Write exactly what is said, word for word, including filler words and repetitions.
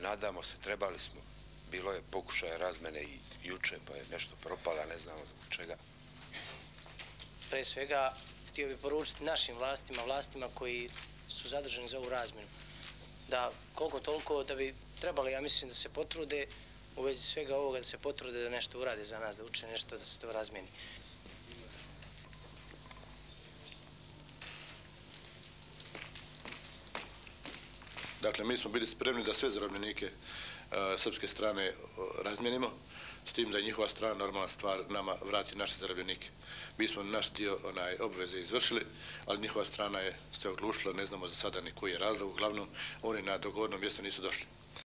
nadamo se, trebali smo. Bilo je pokušaja razmene i juče, pa je nešto propala, ne znamo zbog čega. Pre svega, htio bih poručiti našim vlastima, vlastima koji su zaduženi za ovu razmenu, da koliko toliko da bi trebali, ja mislim, da se potrude u vezi svega ovoga, da se potrude da nešto urade za nas, da uče nešto, da se to razmeni. Dakle, mi smo bili spremni da sve zarobljenike srpske strane razmijenimo, s tim da je njihova strana normalna stvar nama vrati naše zarobljenike. Mi smo naš dio obveze izvršili, ali njihova strana je se oglušila, ne znamo za sada ni koji je razlog, uglavnom oni na dogovorno mjesto nisu došli.